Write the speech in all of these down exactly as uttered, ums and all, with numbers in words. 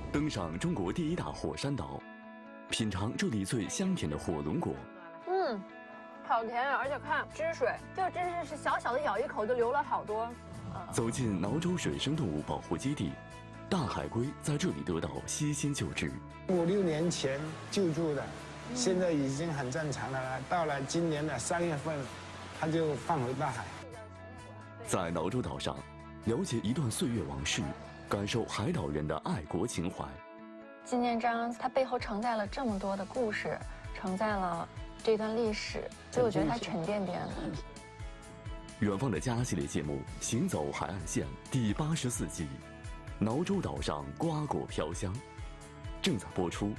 登上中国第一大火山岛，品尝这里最香甜的火龙果。 嗯，好甜啊！而且看汁水，就真是是小小的咬一口就流了好多。 走进挠洲水生动物保护基地，大海龟在这里得到悉心救治。 五六年前救助的，现在已经很正常了了。到了今年的三月份，它就放回大海。 在挠洲岛上，了解一段岁月往事，感受海岛人的爱国情怀。 纪念章它背后承载了这么多的故事，承载了这段历史，所以我觉得它沉甸甸的。 远方的家系列节目《行走海岸线》第八十四季，挠洲岛上瓜果飘香，正在播出。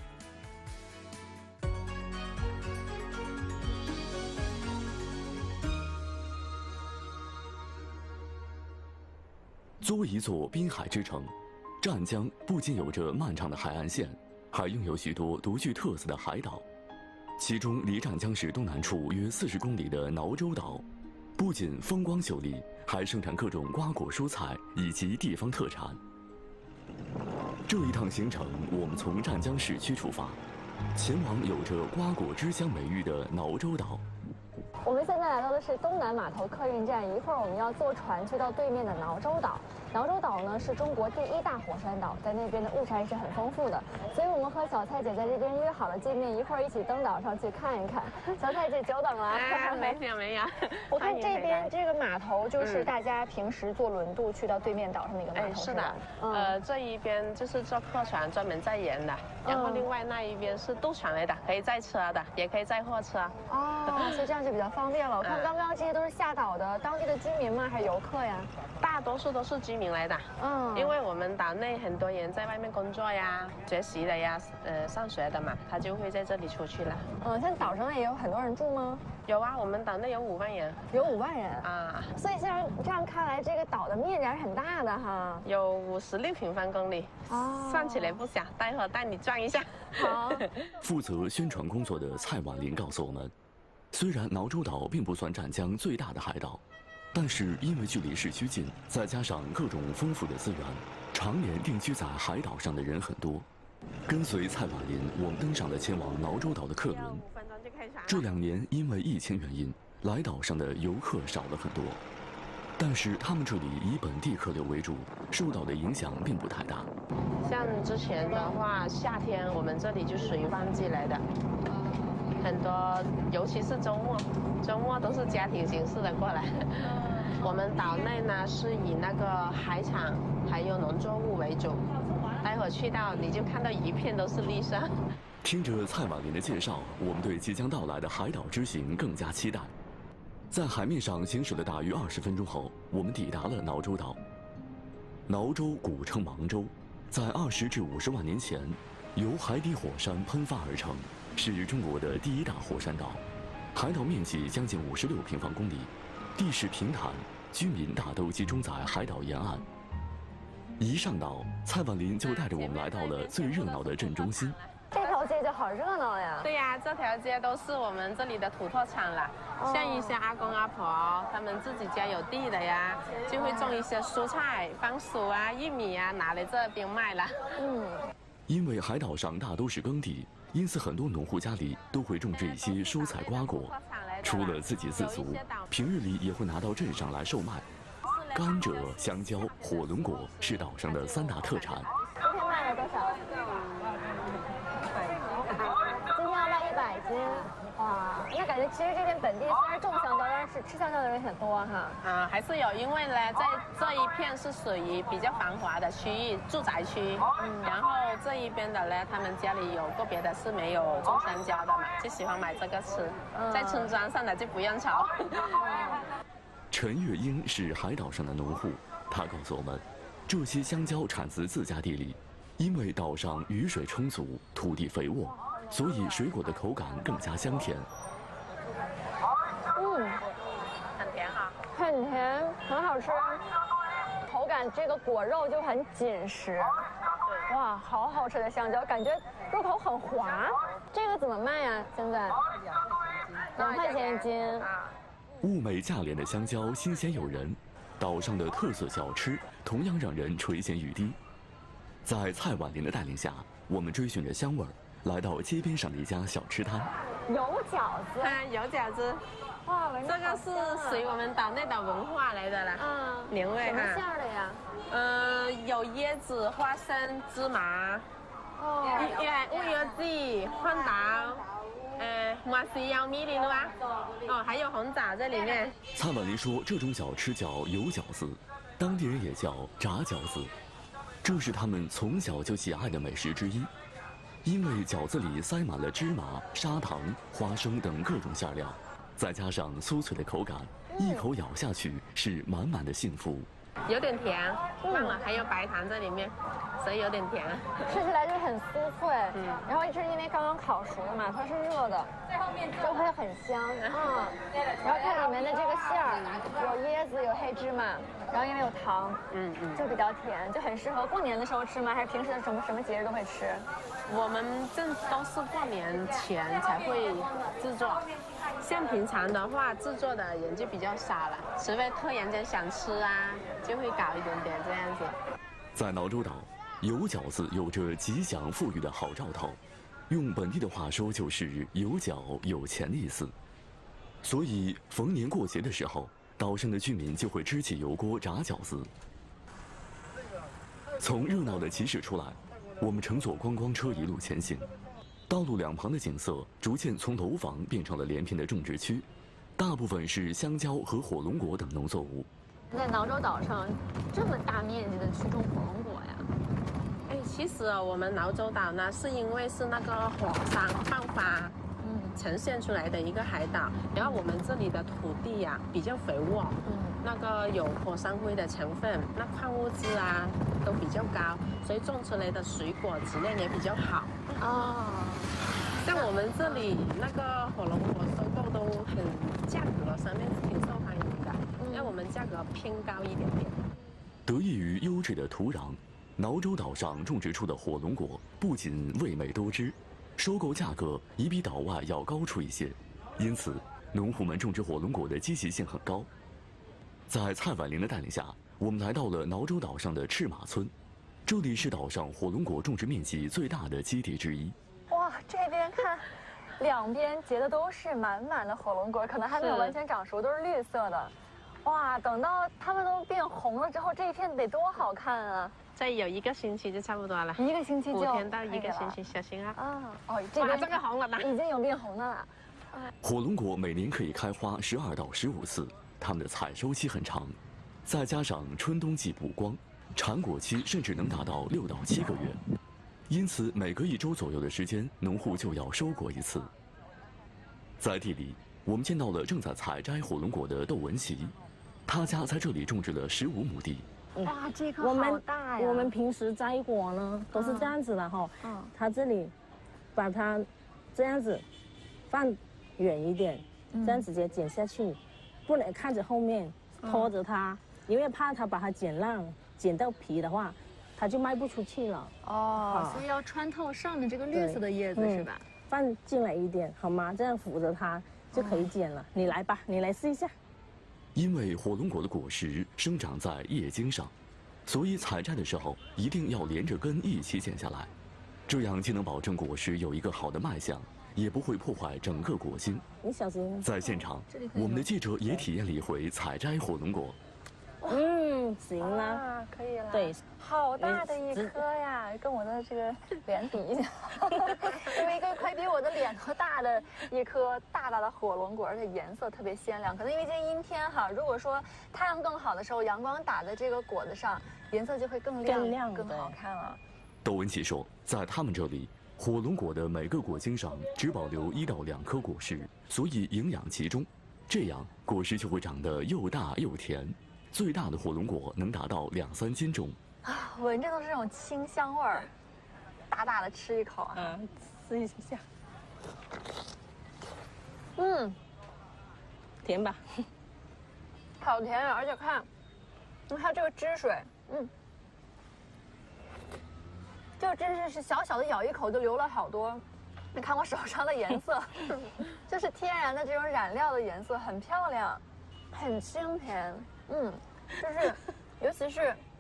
作为一座滨海之城，湛江不仅有着漫长的海岸线，还拥有许多独具特色的海岛。其中，离湛江市东南处约四十公里的挠洲岛，不仅风光秀丽，还盛产各种瓜果蔬菜以及地方特产。这一趟行程，我们从湛江市区出发，前往有着瓜果之乡美誉的挠洲岛。 我们现在来到的是东南码头客运站，一会儿我们要坐船去到对面的挠洲岛。挠洲岛呢是中国第一大火山岛，在那边的物产是很丰富的，所以我们和小蔡姐在这边约好了见面，一会儿一起登岛上去看一看。小蔡姐久等了， 啊、没有没有。 我看这边这个码头就是大家平时坐轮渡去到对面岛上的一个码头。 哎，是的， 嗯、 呃，这一边就是坐客船专门载人的，然后另外那一边是渡船来的，可以载车的，也可以载货车。 哦，所以这样就比较方便了。我看刚刚这些都是下岛的当地的居民吗？还是游客呀？ 大多数都是居民来的。嗯，因为我们岛内很多人在外面工作呀、学习的呀、呃上学的嘛，他就会在这里出去了。 嗯，像岛上也有很多人住吗？ 有啊，我们岛内有五万人。 有五万人啊！ 所以像这样看来，这个岛的面积还是很大的哈。 有五十六平方公里，哦，算起来不小。待会儿带你转一下。 好。 负责宣传工作的蔡婉玲告诉我们，虽然挠洲岛并不算湛江最大的海岛，但是因为距离市区近，再加上各种丰富的资源，常年定居在海岛上的人很多。跟随蔡婉玲，我们登上了前往挠洲岛的客轮。这两年因为疫情原因，来岛上的游客少了很多，但是他们这里以本地客流为主，受到的影响并不太大。 像之前的话，夏天我们这里就属于旺季来的。很多，尤其是周末，周末都是家庭形式的过来。我们岛内呢是以那个海产还有农作物为主，待会儿去到你就看到一片都是绿色。 听着蔡婉玲的介绍，我们对即将到来的海岛之行更加期待。在海面上行驶了大约二十分钟后，我们抵达了挠洲岛。挠洲古称芒洲，在二十至五十万年前，由海底火山喷发而成。是中国的第一大火山岛，海岛面积将近五十六平方公里，地势平坦，居民大都集中在海岛沿岸。一上岛，蔡婉玲就带着我们来到了最热闹的镇中心。 这条街就好热闹呀！ 对呀，这条街都是我们这里的土特产了，哦、像一些阿公阿婆，他们自己家有地的呀，就会种一些蔬菜、番薯啊、玉米啊，拿来这边卖了。 嗯， 因为海岛上大都是耕地。因此，很多农户家里都会种植一些蔬菜瓜果，除了自给自足，平日里也会拿到镇上来售卖。甘蔗、香蕉、火龙果是岛上的三大特产。 今天卖了多少？今天要卖一百斤。哇，那感觉其实这边本地虽然种香蕉，但是吃香蕉的人很多哈。 啊，还是有，因为呢，在这一片是属于比较繁华的区域，住宅区。嗯，然后这一边的呢，他们家里有个别的是没有种香蕉的嘛，就喜欢买这个吃。嗯、在村庄上的就不用愁。 陈月英是海岛上的农户，他告诉我们，这些香蕉产自自家地里，因为岛上雨水充足，土地肥沃。所以水果的口感更加香甜。 嗯， 很甜哈、啊， 很甜，很好吃。口感这个果肉就很紧实。哇，好好吃的香蕉，感觉入口很滑。这个怎么卖呀？现在两块钱一斤。 物美价廉的香蕉新鲜诱人，岛上的特色小吃同样让人垂涎欲滴。 在蔡婉玲的带领下，我们追寻着香味儿，来到街边上的一家小吃摊。 油饺子， 嗯，油饺子。 哇，闻着这个是属于我们岛内的文化来的啦。 嗯， 年味什么馅哈。 儿的呀？ 呃，有椰子、花生、芝麻。 哦， 誒烏藥枝、昆島，誒還是有米粒的哇，哦，還有紅棗在裡面。 蔡婉玲说，这种小吃叫油饺子，当地人也叫炸饺子，这是他们从小就喜爱的美食之一。因为饺子里塞满了芝麻、砂糖、花生等各种馅料，再加上酥脆的口感，一口咬下去是满满的幸福。 有点甜，忘了还有白糖在里面，所以有点甜。 吃起来就是很酥脆，嗯，然后一直因为刚刚烤熟的嘛，它是热的，就会很香，嗯。然后它里面的这个馅儿有椰子，有黑芝麻，然后因为有糖，嗯嗯，就比较甜，就很适合过年的时候吃吗？还是平时的什么什么节日都会吃？ 我们这都是过年前才会制作，像平常的话，制作的人就比较少了，除非突然间想吃啊，就会搞一点点这样子。 在挠洲岛，油饺子有着吉祥富裕的好兆头，用本地的话说就是有脚有钱的意思。所以逢年过节的时候，岛上的居民就会支起油锅炸饺子。从热闹的集市出来，我们乘坐观光车一路前行，道路两旁的景色逐渐从楼房变成了连片的种植区，大部分是香蕉和火龙果等农作物。 在挠洲岛上这么大面积的去种火龙果呀？ 哎，其实我们挠洲岛呢，是因为是那个火山爆发，嗯，呈现出来的一个海岛，然后我们这里的土地呀、比较肥沃，嗯，那个有火山灰的成分，那矿物质啊都比较高，所以种出来的水果质量也比较好。 哦， 像我们这里那个火龙果收购都很价格上面是挺受欢迎的，因为我们价格偏高一点点。 得益于优质的土壤，挠洲岛上种植出的火龙果不仅味美多汁，收购价格也比岛外要高出一些，因此农户们种植火龙果的积极性很高。在蔡婉玲的带领下，我们来到了挠洲岛上的赤马村，这里是岛上火龙果种植面积最大的基地之一。 哇，这边看，两边结的都是满满的火龙果，可能还没有完全长熟，都是绿色的。哇，等到它们都变红了之后，这一片得多好看啊！ 再有一个星期就差不多了， 一个星期就五天到一个星期，小心啊！ 啊，哦，这边这个红了呢， 已经有变红的了。 火龙果每年可以开花十二到十五次，它们的采收期很长，再加上春冬季补光，产果期甚至能达到六到七个月。因此，每隔一周左右的时间，农户就要收果一次。在地里，我们见到了正在采摘火龙果的窦文琪，他家在这里种植了十五亩地。 哇，这棵好大呀！ 我们平时摘果呢都是这样子的哈，嗯，他这里把它这样子放远一点，这样直接剪下去，不能看着后面拖着它，因为怕它把它剪烂，剪到皮的话，它就卖不出去了。 哦，所以要穿透上面这个绿色的叶子是吧？ 放进来一点好吗？这样扶着它就可以剪了。你来吧，你来试一下。 因为火龙果的果实生长在叶茎上，所以采摘的时候一定要连着根一起剪下来，这样既能保证果实有一个好的卖相，也不会破坏整个果茎。 你小心。 在现场，我们的记者也体验了一回采摘火龙果。 嗯，行了， 可以了。 对， 好大的一颗呀，跟我的这个脸比一下，因为一个快比我的脸都大的一颗大大的火龙果，而且颜色特别鲜亮。可能因为今天阴天哈，如果说太阳更好的时候，阳光打在这个果子上，颜色就会更亮、 更亮、 更好看了。 窦文琪说，在他们这里，火龙果的每个果茎上只保留一到两颗果实，所以营养集中，这样果实就会长得又大又甜。最大的火龙果能达到两三斤重， 啊，闻着都是这种清香味儿。大大的吃一口啊， 嗯，试一下。 嗯， 甜吧？ 好甜啊！而且看，它这个汁水，嗯，这个真是是小小的咬一口就流了好多。你看我手上的颜色，就是天然的这种染料的颜色，很漂亮，很清甜。嗯，就是，尤其是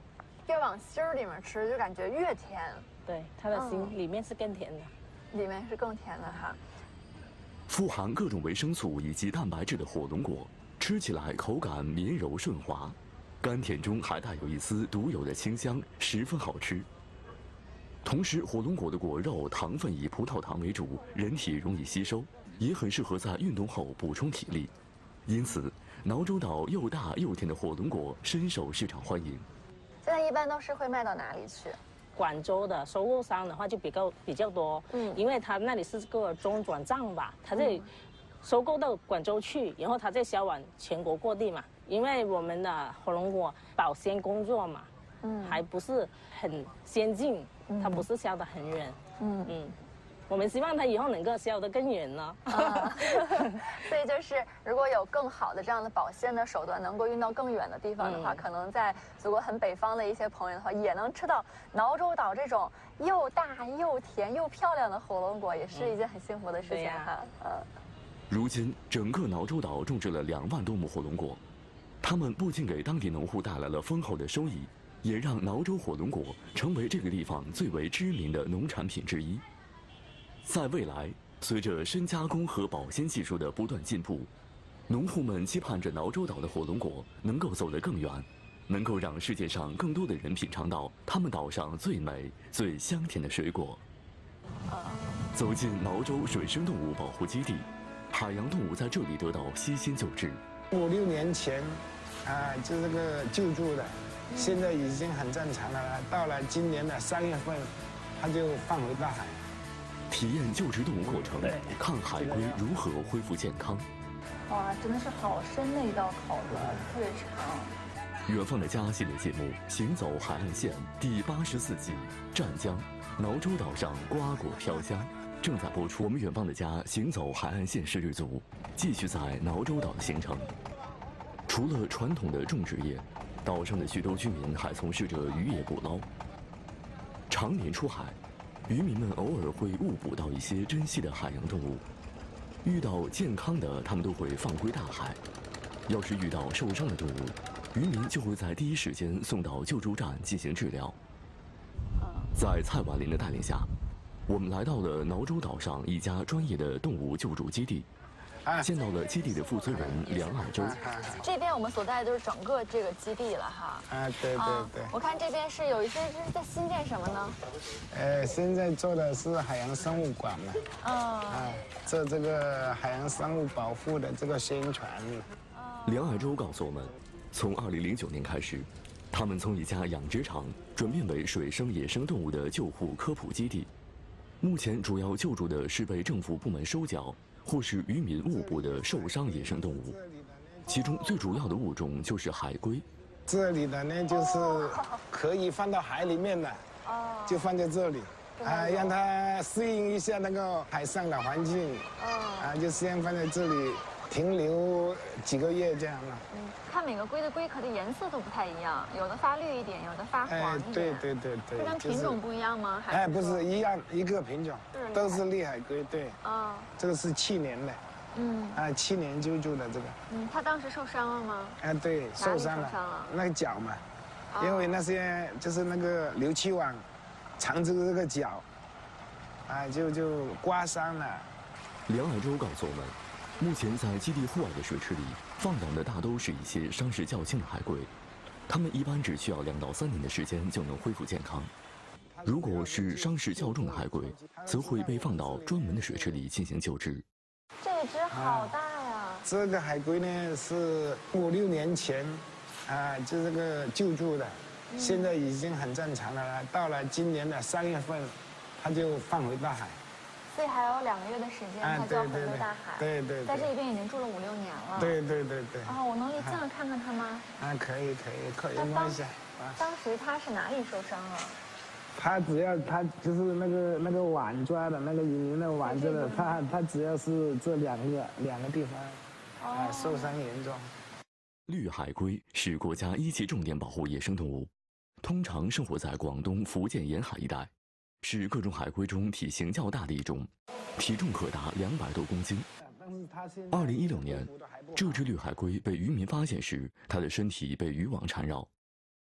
越往心儿里面吃，就感觉越甜。 对，它的心嗯里面是更甜的。 里面是更甜的哈。 富含各种维生素以及蛋白质的火龙果，吃起来口感绵柔顺滑，甘甜中还带有一丝独有的清香，十分好吃。同时，火龙果的果肉糖分以葡萄糖为主，人体容易吸收，也很适合在运动后补充体力。因此，挠洲岛又大又甜的火龙果深受市场欢迎。 现在一般都是会卖到哪里去？ 广州的收购商的话就比较比较多，嗯，因为他那里是个中转站吧，他这里收购到广州去，然后他再销往全国各地嘛。因为我们的火龙果保鲜工作嘛，嗯，还不是很先进，它不是销得很远，嗯嗯。我们希望它以后能够销得更远呢。 啊、所以就是如果有更好的这样的保鲜的手段，能够运到更远的地方的话，嗯、可能在祖国很北方的一些朋友的话，也能吃到挠洲岛这种又大又甜又漂亮的火龙果，也是一件很幸福的事情哈。嗯、啊。 如今，整个挠洲岛种植了两万多亩火龙果，它们不仅给当地农户带来了丰厚的收益，也让挠洲火龙果成为这个地方最为知名的农产品之一。在未来，随着深加工和保鲜技术的不断进步，农户们期盼着挠洲岛的火龙果能够走得更远，能够让世界上更多的人品尝到他们岛上最美、最香甜的水果。走进挠洲水生动物保护基地，海洋动物在这里得到悉心救治。 五六年前，啊，就这个救助的，现在已经很正常了。到了今年的三月份，它就放回大海。 体验救治动物过程，看海龟如何恢复健康。 哇，真的是好深的一道口子，特别长。 远方的家系列节目《行走海岸线》第八十四集《湛江》，挠洲岛上瓜果飘香，正在播出。我们远方的家行走海岸线摄制组继续在挠洲岛的行程。除了传统的种植业，岛上的许多居民还从事着渔业捕捞。常年出海，渔民们偶尔会误捕到一些珍稀的海洋动物，遇到健康的，他们都会放归大海；要是遇到受伤的动物，渔民就会在第一时间送到救助站进行治疗。在蔡婉玲的带领下，我们来到了挠洲岛上一家专业的动物救助基地，见到了基地的负责人梁二洲。 这边我们所在的就是整个这个基地了哈。 啊，对对对。 我看这边是有一些这是在新建什么呢？ 呃，现在做的是海洋生物馆嘛。 嗯。 啊，做这个海洋生物保护的这个宣传。 梁二洲告诉我们，从二零零九年开始，他们从一家养殖场转变为水生野生动物的救护科普基地。目前主要救助的是被政府部门收缴或是渔民误捕的受伤野生动物，其中最主要的物种就是海龟。 这里的呢，就是可以放到海里面的，就放在这里，啊，让它适应一下那个海上的环境，啊，就先放在这里停留几个月这样了。 嗯，看每个龟的龟壳的颜色都不太一样，有的发绿一点，有的发黄一点。 对对对对。 这跟品种不一样吗？ 哎，不是一样，一个品种，都是绿海龟，对。啊。这个是去年的。嗯。啊，去年救助的这个。 嗯，他当时受伤了吗？ 哎，对，受伤了。 受伤了。 那个脚嘛，因为那些就是那个硫气网缠住这个脚，啊，就就刮伤了。 梁海洲告诉我们，目前在基地户外的水池里放养的大都是一些伤势较轻的海龟，它们一般只需要两到三年的时间就能恢复健康。如果是伤势较重的海龟，则会被放到专门的水池里进行救治。 这只好大呀！啊、 这个海龟呢是五六年前，啊，就这个救助的，嗯、现在已经很正常了。到了今年的三月份，它就放回大海。 所以还有两个月的时间，它就要回归大海。 对对。 在这边已经住了五六年了。 对对对对。 哦，我能离近了看看它吗？ 啊，可以可以，可以摸一下。 当时它是哪里受伤了？ 他只要他就是那个那个网抓的那个渔民的网抓的，他他只要是这两个两个地方，啊、哦、受伤严重。 绿海龟是国家一级重点保护野生动物，通常生活在广东、福建沿海一带，是各种海龟中体型较大的一种，体重可达两百多公斤。二零一六年，这只绿海龟被渔民发现时，它的身体被渔网缠绕。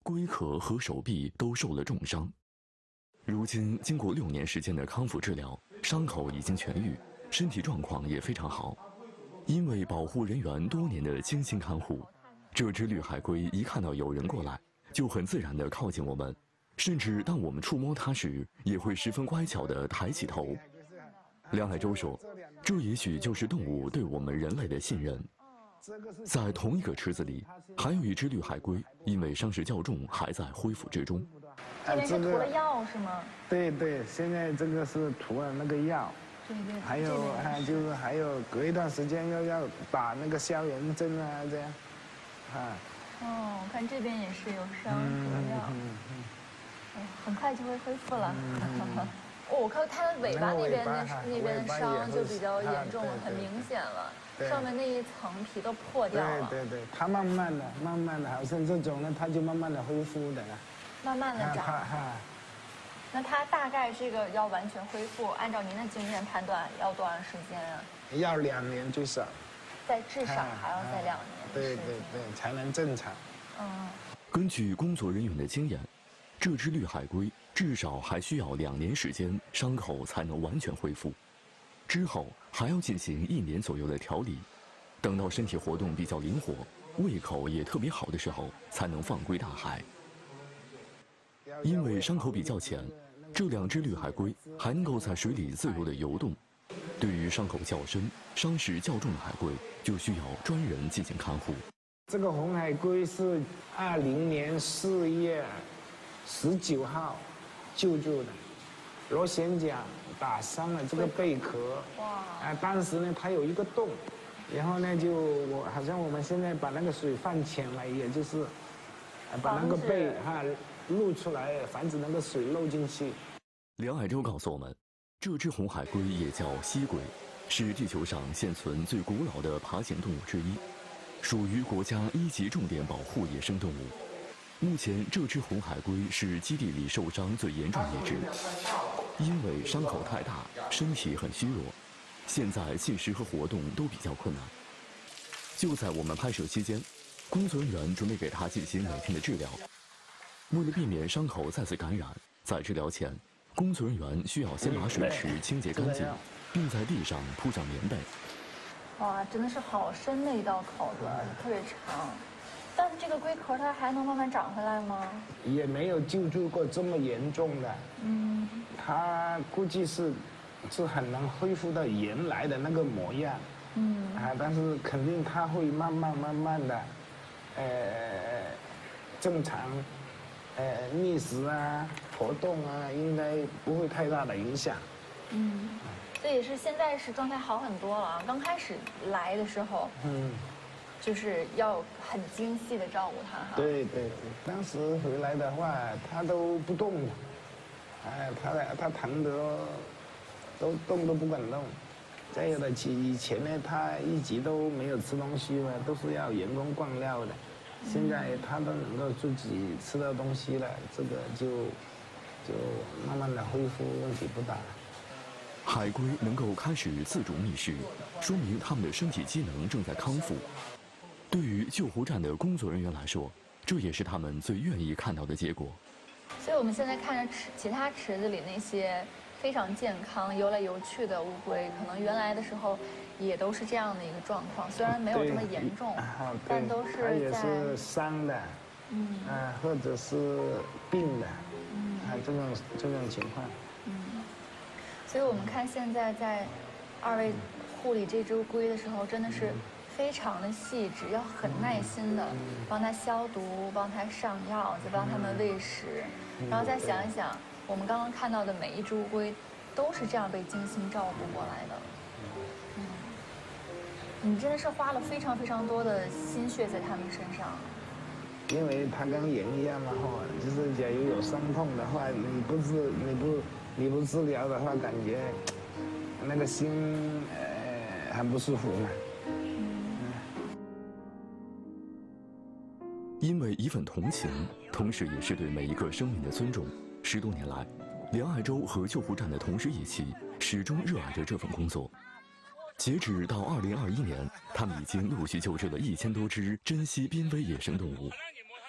龟壳和手臂都受了重伤。如今经过六年时间的康复治疗，伤口已经痊愈，身体状况也非常好。因为保护人员多年的精心看护，这只绿海龟一看到有人过来，就很自然地靠近我们，甚至当我们触摸它时，也会十分乖巧地抬起头。梁海洲说，这也许就是动物对我们人类的信任。在同一个池子里，还有一只绿海龟，因为伤势较重，还在恢复之中。 这边是涂了药是吗？ 对对，现在这个是涂了那个药。 对对。 还有还就是还有隔一段时间又要打那个消炎针啊，这样。啊。 哦，我看这边也是有伤，涂药。嗯嗯嗯。很快就会恢复了。哦，我看它的尾巴那边的那边的伤就比较严重了，很明显了。上面那一层皮都破掉了。 对对对，它慢慢的、慢慢的，好像这种呢，它就慢慢的恢复的。 慢慢的长。那它大概这个要完全恢复，按照您的经验判断要多长时间啊？ 要两年最少。 再至少还要再两年。 对对对，才能正常。 嗯。 根据工作人员的经验，这只绿海龟至少还需要两年时间，伤口才能完全恢复。之后还要进行一年左右的调理，等到身体活动比较灵活，胃口也特别好的时候，才能放归大海。因为伤口比较浅，这两只绿海龟还能够在水里自由地游动。对于伤口较深、伤势较重的海龟，就需要专人进行看护。 这个红海龟是二零年四月十九号救助的，螺旋桨打伤了这个贝壳。哇！啊，当时呢，它有一个洞，然后呢，就我好像我们现在把那个水放浅了，也就是，把那个贝哈露出来，防止那个水漏进去。 梁海洲告诉我们，这只红海龟也叫蜥龟，是地球上现存最古老的爬行动物之一，属于国家一级重点保护野生动物。目前，这只红海龟是基地里受伤最严重的一只，因为伤口太大，身体很虚弱，现在进食和活动都比较困难。就在我们拍摄期间，工作人员准备给它进行每天的治疗。为了避免伤口再次感染，在治疗前，工作人员需要先把水池清洁干净，并在地上铺上棉被。 哇，真的是好深的一道口子，特别长。但这个龟壳它还能慢慢长回来吗？ 也没有救助过这么严重的。嗯。它估计是，是很能恢复到原来的那个模样。嗯。啊，但是肯定它会慢慢慢慢的，呃，正常，呃，觅食啊、活动啊，应该不会太大的影响。 嗯。所以是现在是状态好很多了。刚开始来的时候。嗯。就是要很精细的照顾它哈。 对对对，当时回来的话，它都不动的，哎，它它疼得都动都不敢动。再有的其以前呢，它一直都没有吃东西嘛，都是要员工灌料的。现在它都能够自己吃到东西了，这个就就慢慢的恢复，问题不大。 海龟能够开始自主觅食，说明它们的身体机能正在康复。对于救护站的工作人员来说，这也是他们最愿意看到的结果。 所以我们现在看着池其他池子里那些非常健康、游来游去的乌龟，可能原来的时候也都是这样的一个状况，虽然没有这么严重，但都是在也是伤的，嗯，啊，或者是病的，嗯，啊，这种这种情况。嗯， 所以我们看现在在二位护理这只乌龟的时候，真的是。非常的细致，要很耐心的帮它消毒，帮它上药，再帮它们喂食，然后再想一想，我们刚刚看到的每一只乌龟，都是这样被精心照顾过来的。嗯，你真的是花了非常非常多的心血在它们身上。 因为它跟人一样嘛，哈，就是假如有伤痛的话，你不治，你不你不治疗的话，感觉那个心呃很不舒服嘛。 因为一份同情，同时也是对每一个生命的尊重。十多年来，梁海洲和救护站的同事一起，始终热爱着这份工作。截止到二零二一年，他们已经陆续救治了一千多只珍稀濒危野生动物。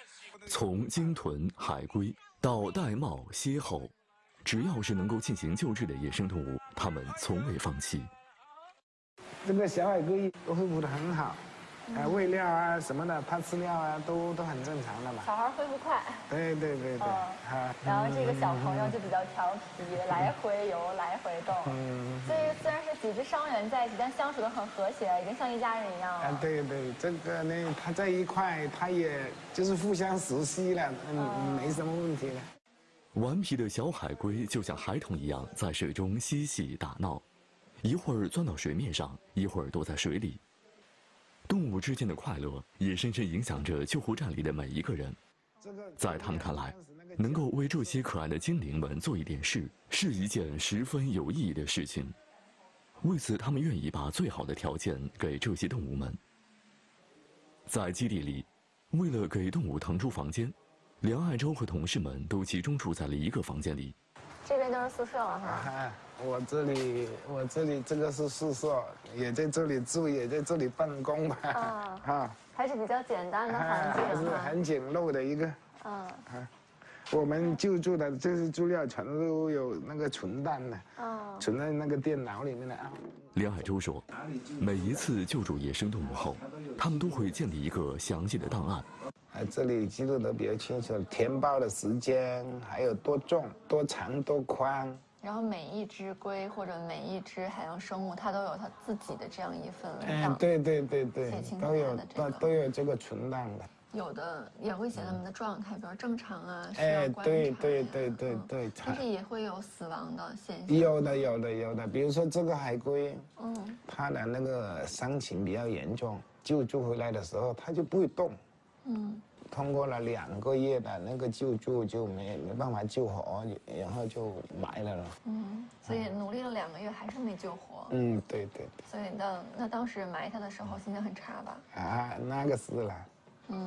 从鲸豚、海龟到玳瑁、蝎后，只要是能够进行救治的野生动物，他们从未放弃。 这个小海龟恢复得很好。 啊，喂料啊什么的，它吃料啊，都都很正常的嘛。 小孩恢复快。 对对对对。 啊。然后这个小朋友就比较调皮，来回游，来回动。嗯。所以虽然是几只伤员在一起，但相处得很和谐，已经像一家人一样了。 啊，对对，这个呢，它在一块，它也就是互相熟悉了，嗯，没什么问题了。 顽皮的小海龟就像孩童一样，在水中嬉戏打闹，一会儿钻到水面上，一会儿躲在水里。 动物之间的快乐也深深影响着救护站里的每一个人。在他们看来，能够为这些可爱的精灵们做一点事，是一件十分有意义的事情。为此，他们愿意把最好的条件给这些动物们。在基地里，为了给动物腾出房间，梁爱洲和同事们都集中住在了一个房间里。 这边都是宿舍了哈。 啊，我这里，我这里这个是宿舍，也在这里住，也在这里办公吧。啊，啊， 还是比较简单的环境， 还是很简陋的一个。嗯。啊，我们救助的这些资料全都有那个存档的，哦，存在那个电脑里面的啊。 梁海洲说，每一次救助野生动物后，他们都会建立一个详细的档案。 啊，这里记录得比较清楚，填报的时间，还有多重、多长、多宽。 然后每一只龟或者每一只海洋生物，它都有它自己的这样一份文档。 嗯，对对对对，都有都都有这个存档的。 有的也会写他们的状态，比如正常啊，需哎， 要观察。 对对对对对。 但是也会有死亡的现象。 有的有的有的，比如说这个海龟，嗯，它的那个伤情比较严重，救助回来的时候它就不会动。 嗯，通过了两个月的那个救助，就没没办法救活，然后就埋了了。嗯， 所以努力了两个月还是没救活。 嗯，对对对。 所以那那当时埋它的时候心情很差吧？ 啊，那个是了。嗯。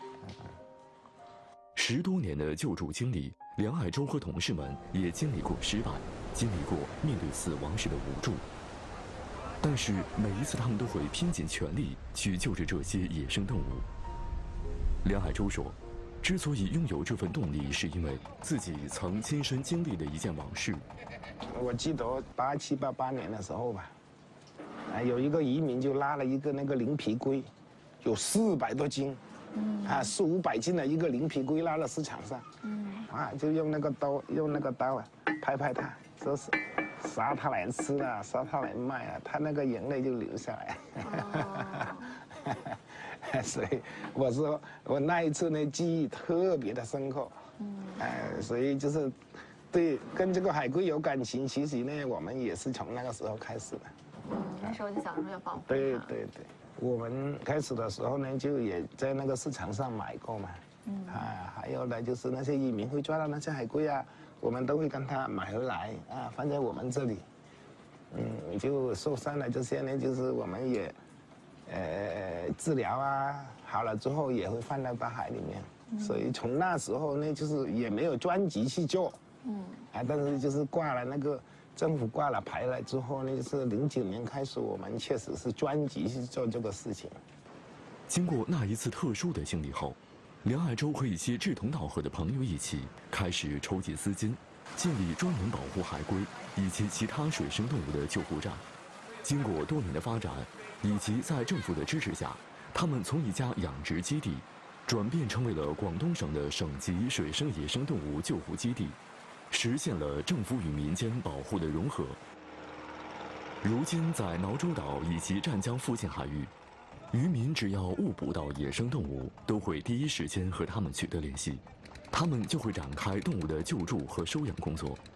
十多年的救助经历，梁爱洲和同事们也经历过失败，经历过面对死亡时的无助。但是每一次他们都会拼尽全力去救治这些野生动物。 梁海洲说：“之所以拥有这份动力，是因为自己曾亲身经历的一件往事。 我记得八七八八年的时候吧，啊，有一个渔民就拉了一个那个鳞皮龟，有四百多斤，嗯，啊，四五百斤的一个鳞皮龟拉到市场上，嗯，啊，就用那个刀，用那个刀啊，拍拍它，说是杀它来吃啊，杀它来卖啊，它那个眼泪就流下来。哦 所以我说，我那一次呢，记忆特别的深刻。嗯，哎，所以就是，对，跟这个海龟有感情。其实呢，我们也是从那个时候开始的。 嗯，那时候就想说要保护它。 对对对，我们开始的时候呢，就也在那个市场上买过嘛。嗯，啊，还有呢，就是那些渔民会抓到那些海龟啊，我们都会跟他买回来啊，放在我们这里。嗯，就受伤了这些呢，就是我们也。 呃，治疗啊，好了之后也会放到大海里面，嗯、所以从那时候呢，就是也没有专辑去做，嗯，啊，但是就是挂了那个政府挂了牌了之后呢，就是零九年开始，我们确实是专辑去做这个事情。 经过那一次特殊的经历后，梁爱洲和一些志同道合的朋友一起开始筹集资金，建立专门保护海龟以及其他水生动物的救护站。经过多年的发展。 以及在政府的支持下，他们从一家养殖基地，转变成为了广东省的省级水生野生动物救护基地，实现了政府与民间保护的融合。如今，在挠洲岛以及湛江附近海域，渔民只要误捕到野生动物，都会第一时间和他们取得联系，他们就会展开动物的救助和收养工作。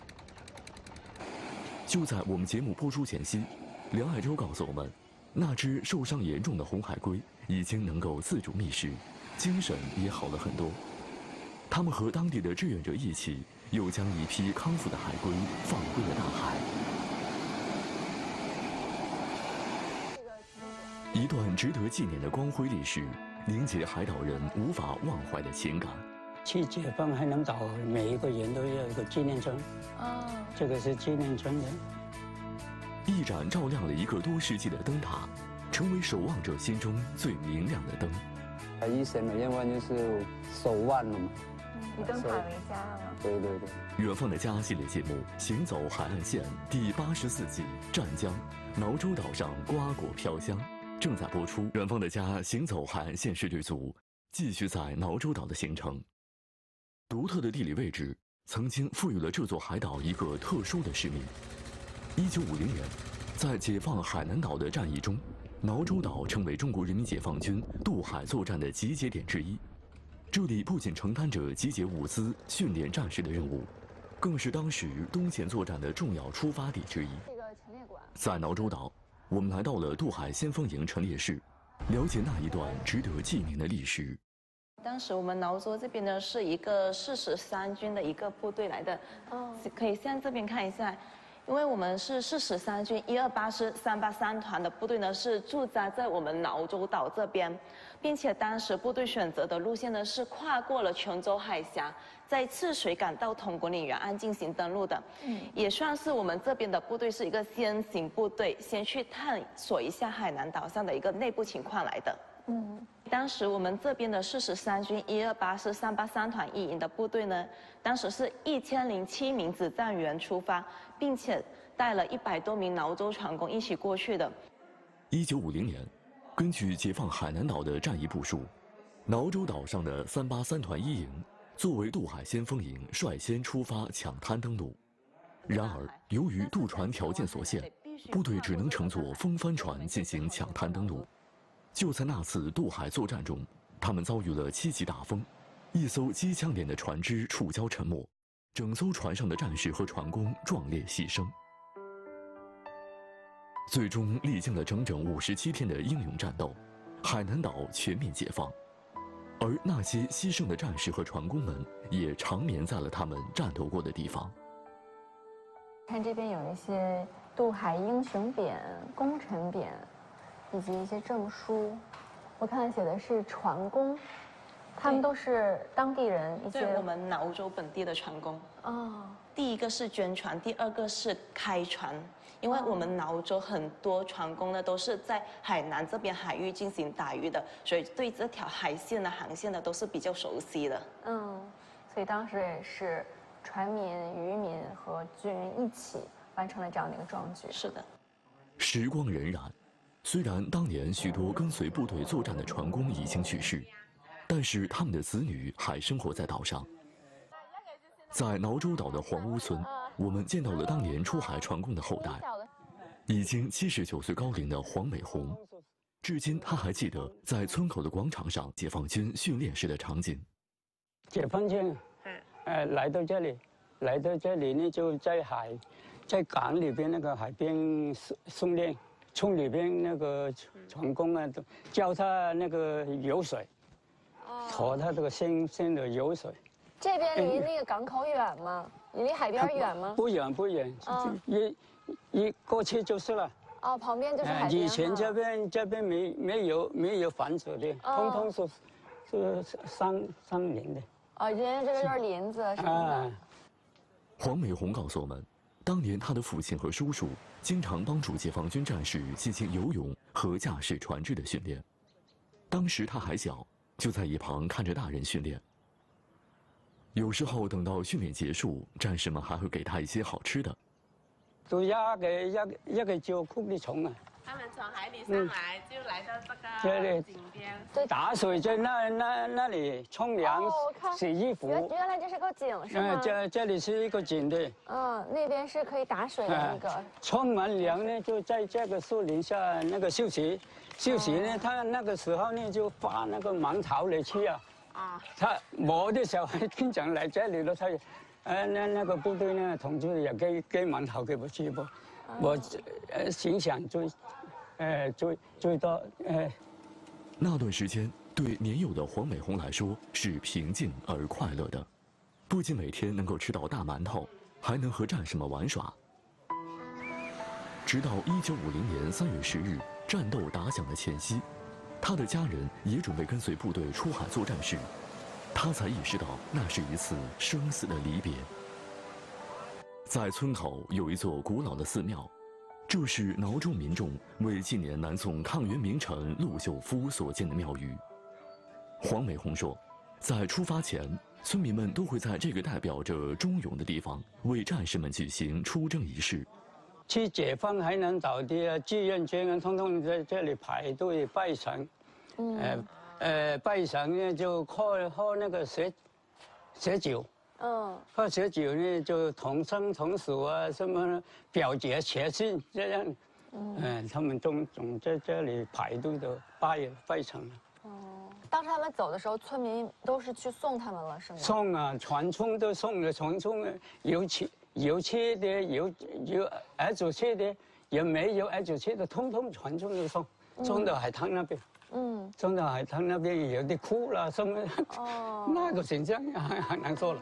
就在我们节目播出前夕，梁爱洲告诉我们。 那只受伤严重的红海龟已经能够自主觅食，精神也好了很多。他们和当地的志愿者一起，又将一批康复的海龟放归了大海。一段值得纪念的光辉历史，凝结海岛人无法忘怀的情感。 去解放海南岛，每一个人都要有个纪念村。哦，这个是纪念村的。 一盏照亮了一个多世纪的灯塔，成为守望者心中最明亮的灯。 一生的愿望就是守望了嘛。 以灯塔为家了。 对对对。 远方的家系列节目《行走海岸线》第八十四集《湛江》，挠洲岛上瓜果飘香，正在播出。远方的家行走海岸线视队组继续在挠洲岛的行程。独特的地理位置曾经赋予了这座海岛一个特殊的使命。一九五零年，在解放海南岛的战役中，挠洲岛成为中国人民解放军渡海作战的集结点之一。这里不仅承担着集结物资、训练战士的任务，更是当时东前作战的重要出发地之一。在挠洲岛，我们来到了渡海先锋营陈列室，了解那一段值得纪念的历史。 当时我们挠洲这边呢是一个四十三军的一个部队来的，哦，可以向这边看一下。因为我们是四十三军一二八师三八三团的部队呢，是驻扎在我们挠洲岛这边，并且当时部队选择的路线呢是跨过了泉州海峡，在赤水港到铜鼓岭沿岸进行登陆的，嗯，也算是我们这边的部队是一个先行部队，先去探索一下海南岛上的一个内部情况来的。嗯，当时我们这边的四十三军一二八师三八三团一营的部队呢，当时是一千零七名指战员出发，并且带了一百多名挠洲船工一起过去的。 一九五零年，根据解放海南岛的战役部署，挠洲岛上的三八三团一营作为渡海先锋营，率先出发抢滩登陆。然而，由于渡船条件所限，部队只能乘坐风帆船进行抢滩登陆。就在那次渡海作战中，他们遭遇了七级大风，一艘机枪连的船只触礁沉没，整艘船上的战士和船工壮烈牺牲。最终历经了整整五十七天的英勇战斗，海南岛全面解放，而那些牺牲的战士和船工们也长眠在了他们战斗过的地方。 看这边有一些渡海英雄匾、功臣匾，以及一些证书。我看写的是船工，他们都是当地人，一些对我们挠洲本地的船工。哦，第一个是捐船，第二个是开船。因为我们挠洲很多船工呢都是在海南这边海域进行打鱼的，所以对这条海线的航线呢都是比较熟悉的。 嗯，所以当时也是船民、渔民和军人一起完成了这样的一个壮举。 是的。 时光荏苒，虽然当年许多跟随部队作战的船工已经去世，但是他们的子女还生活在岛上。在挠洲岛的黄屋村，我们见到了当年出海船工的后代，已经七十九岁高龄的黄美红，至今他还记得在村口的广场上解放军训练时的场景。 解放军，呃，来到这里，来到这里呢，就在海，在港里边那个海边训练，村里边那个船工啊，都教他那个游水，驮他这个新鲜的游水。 这边离那个港口远吗？离海边远吗？ 不远不远，一一过去就是了。 哦，旁边就是海边。 以前这边这边没没有没有房子的，通通是是山山林的。 哦，人家这个就是林子什么的。 黄美红告诉我们，当年他的父亲和叔叔经常帮助解放军战士进行游泳和驾驶船只的训练。当时他还小，就在一旁看着大人训练。有时候等到训练结束，战士们还会给他一些好吃的。 就一个一个一个叫库的虫啊。 他们从海里上来，就来到这个井边， 打水在那那那里冲凉、洗衣服。 原原来这是个井是吗？ 这这里是一个井的。 嗯，那边是可以打水的那个。 冲完凉呢，就在这个树林下那个休息。休息呢，他那个时候呢就发那个芒草来吃啊。啊，他我的小孩经常来这里了，他，呃，那那个部队呢，同志也给给馒头给我吃不，我呃心想最，呃最最多呃。 那段时间对年幼的黄美红来说是平静而快乐的，不仅每天能够吃到大馒头，还能和战士们玩耍。直到一九五零年三月十日，战斗打响的前夕。他的家人也准备跟随部队出海作战时，他才意识到那是一次生死的离别。在村口有一座古老的寺庙，这是挠洲民众为纪念南宋抗元名臣陆秀夫所建的庙宇。 黄美红说，在出发前，村民们都会在这个代表着忠勇的地方为战士们举行出征仪式。 去解放海南岛的志愿军啊，通通在这里排队拜神。嗯。呃呃，拜神呢就喝喝那个蛇蛇酒。嗯。喝蛇酒呢就同生同死啊，什么表节前信这样。嗯。呃，他们总总在这里排队的拜拜神了。 哦。当时他们走的时候，村民都是去送他们了，是吗？ 送啊，全村都送了，全村有钱。有车的，有有儿子车的，也没有儿子车的，通通全村都送，送到海滩那边。嗯，送到海滩那边有的哭了，什么？哦，那个形象很很难说了。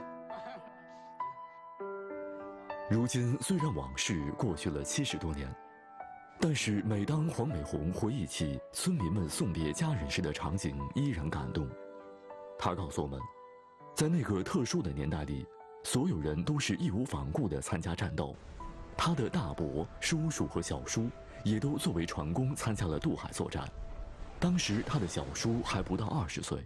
如今虽然往事过去了七十多年，但是每当黄美红回忆起村民们送别家人时的场景，依然感动。她告诉我们，在那个特殊的年代里，所有人都是义无反顾地参加战斗，他的大伯、叔叔和小叔也都作为船工参加了渡海作战。当时他的小叔还不到二十岁。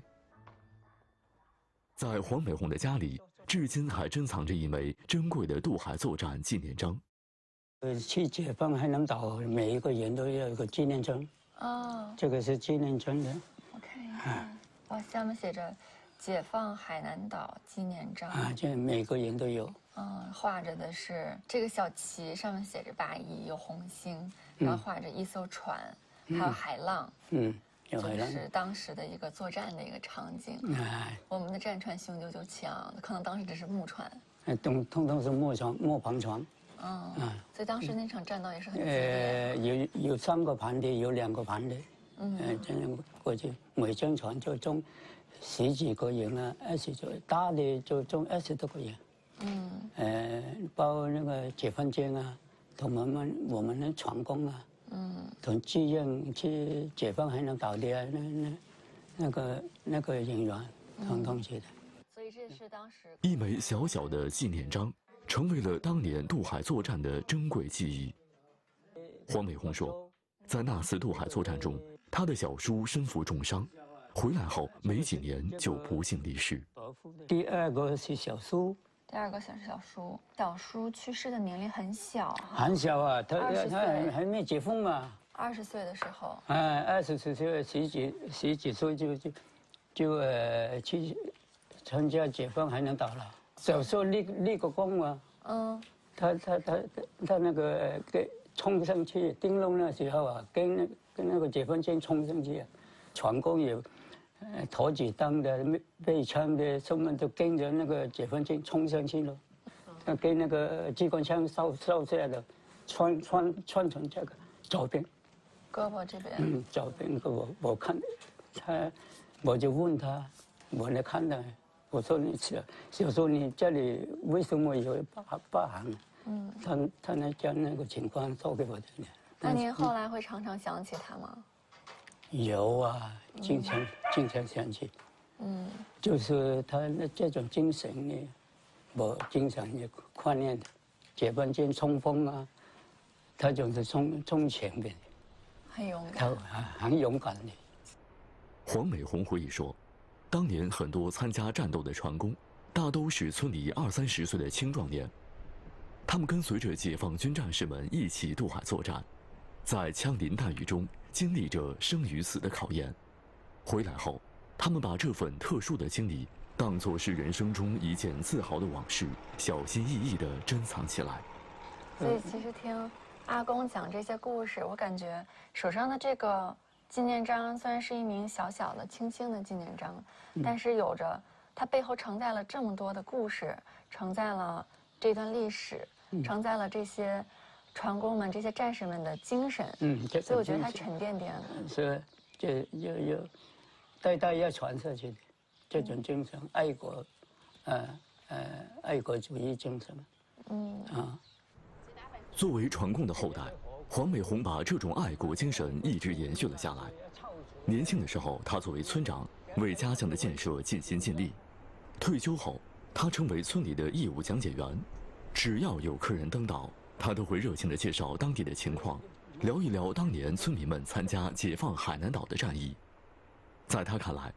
在黄美红的家里，至今还珍藏着一枚珍贵的渡海作战纪念章。 呃，去解放海南岛，每一个人都要有个纪念章。哦，这个是纪念章的。 我看一下，哦，下面写着解放海南岛纪念章啊，这每个人都有。 嗯，画着的是这个小旗，上面写着八一，有红星，然后画着一艘船，嗯、还有海浪。嗯，有海浪。就是当时的一个作战的一个场景。哎，我们的战船雄赳赳强，可能当时只是木船。 哎，通通通是木船、木篷船。 嗯啊，所以当时那场战斗也是很激烈。 呃，有有三个盘的，有两个盘的。嗯，呃，这样过去，每艘船就中十几个人啊，二十多，大的就中二十多个人。嗯，呃，包那个解放军啊，同我们我们的船工啊，嗯，同志愿去解放海南岛的啊，那那那个那个人员，统统去的。 所以这是当时一枚小小的纪念章，成为了当年渡海作战的珍贵记忆。黄美红说，在那次渡海作战中，他的小叔身负重伤，回来后没几年就不幸离世。 第二个是小叔。 第二个小是小叔，小叔去世的年龄很小， 很小啊，他他还没结婚嘛。 二十岁的时候。 哎，二十岁就十几十几岁就就就呃去参加解放海南岛了。小时候立立个功嘛。嗯。他他他他那个给冲上去，丁龙那时候啊，跟那跟那个解放军冲上去啊，船工也。呃，投子弹的、背枪的，他们都跟着那个解放军冲上去了，他跟那个机关枪扫扫下来的，穿穿穿成这个左边， 胳膊这边。 嗯，左边胳膊，我看他，我就问他，我来看的，我说你是，小时候你这里为什么有疤疤痕？嗯，他他那将那个情况说给我听。 那您后来会常常想起他吗？ 有啊，经常、嗯、经常想起，嗯，就是他的这种精神呢，我经常也怀念的。解放军冲锋啊，他总是冲冲前面， 很勇敢， 他很勇敢的。 黄美红回忆说，当年很多参加战斗的船工，大都是村里二三十岁的青壮年，他们跟随着解放军战士们一起渡海作战，在枪林弹雨中。经历着生与死的考验，回来后，他们把这份特殊的经历当作是人生中一件自豪的往事，小心翼翼地珍藏起来。 所以，其实听阿公讲这些故事，我感觉手上的这个纪念章虽然是一名小小的、轻轻的纪念章，嗯、但是有着它背后承载了这么多的故事，承载了这段历史，嗯、承载了这些。船工们、这些战士们的精神，嗯，所以我觉得它沉甸甸的。 是，这要要代代要传下去的这种精神，爱国，呃呃，爱国主义精神。嗯啊。 作为船工的后代，黄美红把这种爱国精神一直延续了下来。年轻的时候，他作为村长，为家乡的建设尽心尽力。退休后，他成为村里的义务讲解员，只要有客人登岛。他都会热情地介绍当地的情况，聊一聊当年村民们参加解放海南岛的战役。在他看来，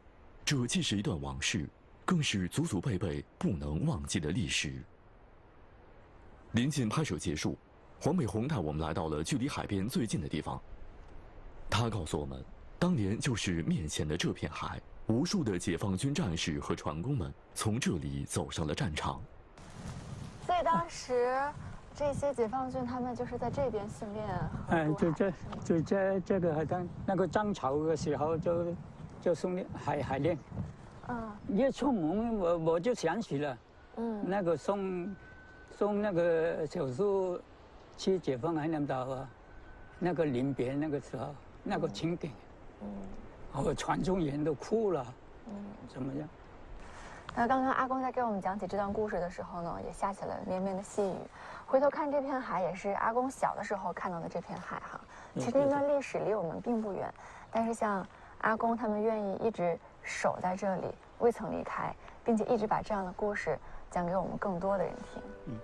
这既是一段往事，更是祖祖辈辈不能忘记的历史。临近拍摄结束，黄美红带我们来到了距离海边最近的地方。他告诉我们，当年就是面前的这片海，无数的解放军战士和船工们从这里走上了战场。 所以当时这些解放军他们就是在这边训练。 嗯，就这就这这个海滩，那个涨潮的时候就就训练海海练。嗯，一出门我我就想起了，嗯，那个送送那个手术去解放海南岛啊，那个临别那个时候那个情景，嗯，我船中人都哭了，嗯，怎么样？ 那刚刚阿公在给我们讲起这段故事的时候呢，也下起了绵绵的细雨。回头看这片海，也是阿公小的时候看到的这片海哈。其实这段历史离我们并不远，但是像阿公他们愿意一直守在这里，未曾离开，并且一直把这样的故事讲给我们更多的人听。嗯。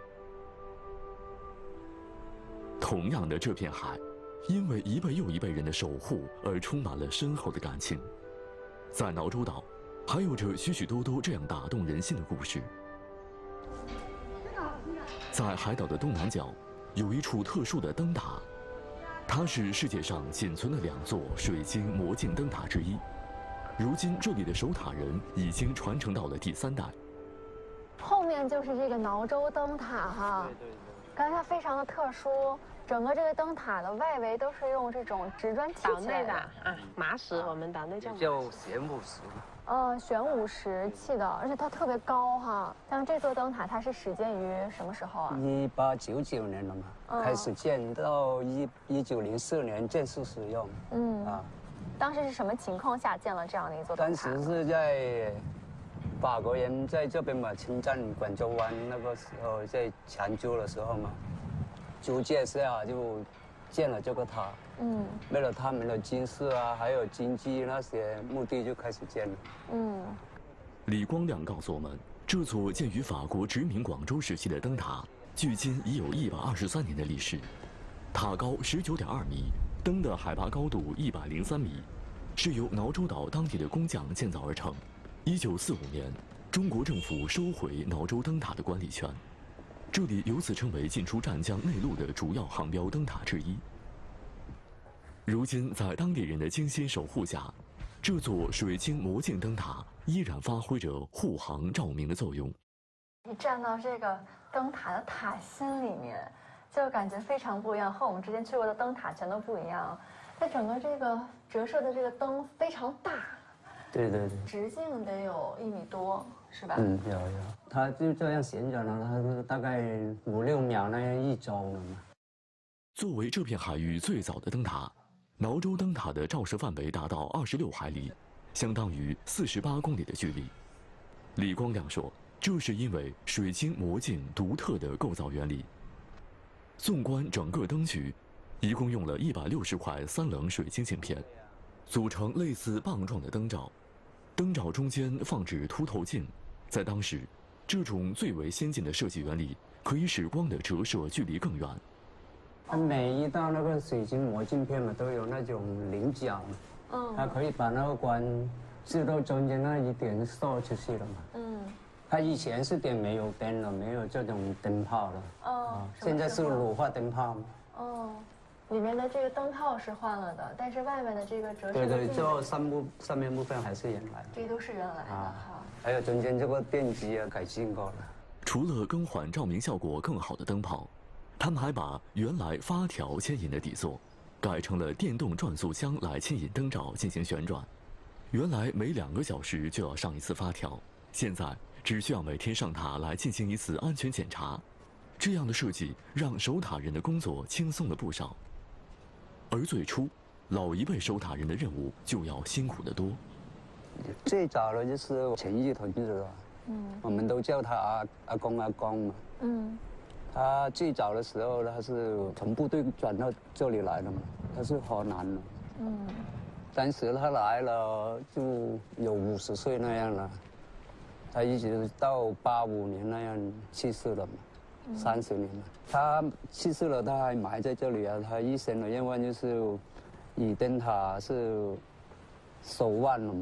同样的这片海，因为一辈又一辈人的守护而充满了深厚的感情。在挠洲岛，还有着许许多多这样打动人心的故事。在海岛的东南角，有一处特殊的灯塔，它是世界上仅存的两座水晶魔镜灯塔之一。如今这里的守塔人已经传承到了第三代。 后面就是这个挠洲灯塔哈，对对对，感觉它非常的特殊。整个这个灯塔的外围都是用这种直砖砌起来的啊，麻石，我们岛内叫叫玄武石。 呃，玄武石砌的，而且它特别高哈。像这座灯塔，它是始建于什么时候啊？ 一八九九年了嘛，嗯、开始建到一一九零四年正式使用。嗯啊， 当时是什么情况下建了这样的一座灯塔？ 当时是在法国人在这边嘛侵占广州湾那个时候，在抢救的时候嘛，租界下就建了这个塔。嗯，为了他们的军事啊，还有经济那些目的就开始建了。嗯， 李光亮告诉我们，这座建于法国殖民广州时期的灯塔，距今已有一百二十三年的历史。塔高十九点二米，灯的海拔高度一百零三米，是由挠洲岛当地的工匠建造而成。一九四五年，中国政府收回挠洲灯塔的管理权，这里由此成为进出湛江内陆的主要航标灯塔之一。如今，在当地人的精心守护下，这座水晶魔镜灯塔依然发挥着护航照明的作用。 你站到这个灯塔的塔心里面，就感觉非常不一样，和我们之前去过的灯塔全都不一样。它整个这个折射的这个灯非常大， 对对对， 直径得有一米多，是吧？ 嗯，有有，它就这样旋转了，它是大概五六秒那样一周了嘛。 作为这片海域最早的灯塔，挠洲灯塔的照射范围达到二十六海里，相当于四十八公里的距离。李光亮说，这是因为水晶魔镜独特的构造原理。纵观整个灯具，一共用了一百六十块三棱水晶镜片，组成类似棒状的灯罩。灯罩中间放置凸透镜，在当时，这种最为先进的设计原理，可以使光的折射距离更远。 它每一道那个水晶魔镜片嘛，都有那种棱角，嗯，它可以把那个光射到中间那一点射出去了嘛。嗯，它以前是点煤油灯了，没有这种灯泡了。哦，现在是乳化灯泡嘛。 哦，里面的这个灯泡是换了的，但是外面的这个折射对对，这上部上面部分还是原来的。 这都是原来的哈。 还有中间这个电机啊，改进过了。 除了更换照明效果更好的灯泡，他们还把原来发条牵引的底座，改成了电动转速箱来牵引灯罩进行旋转。原来每两个小时就要上一次发条，现在只需要每天上塔来进行一次安全检查。这样的设计让守塔人的工作轻松了不少。而最初，老一辈守塔人的任务就要辛苦得多。 最早的就是陈毅同志了，嗯，我们都叫他阿阿公阿公嘛，嗯。他最早的时候，他是从部队转到这里来的嘛，他是河南的。嗯。当时他来了就有五十岁那样了，他一直到八五年那样去世了嘛，三十年了。他去世了，他还埋在这里啊。他一生的愿望就是以灯塔是守望了嘛，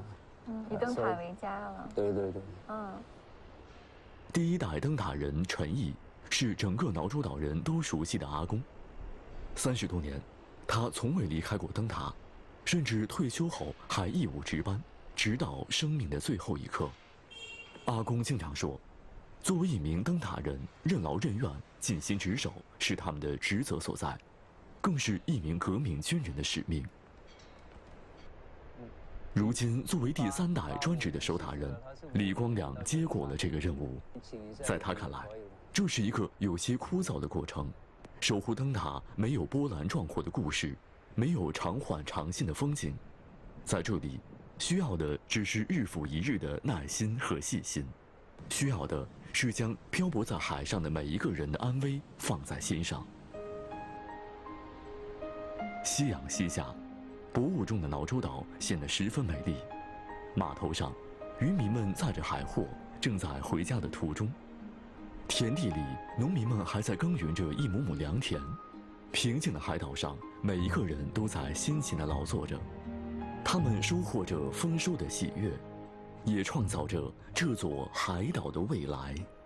嗯，以灯塔为家了。 对对对。 嗯。 第一代灯塔人陈毅是整个挠洲岛人都熟悉的阿公。三十多年，他从未离开过灯塔，甚至退休后还义务值班，直到生命的最后一刻。阿公经常说，作为一名灯塔人，任劳任怨、尽心职守是他们的职责所在，更是一名革命军人的使命。如今，作为第三代专职的守塔人，李光亮接过了这个任务。在他看来，这是一个有些枯燥的过程。守护灯塔没有波澜壮阔的故事，没有长缓长信的风景，在这里，需要的只是日复一日的耐心和细心，需要的是将漂泊在海上的每一个人的安危放在心上。夕阳西下，薄雾中的挠洲岛显得十分美丽。码头上，渔民们载着海货，正在回家的途中。田地里，农民们还在耕耘着一亩亩良田。平静的海岛上，每一个人都在辛勤地劳作着，他们收获着丰收的喜悦，也创造着这座海岛的未来。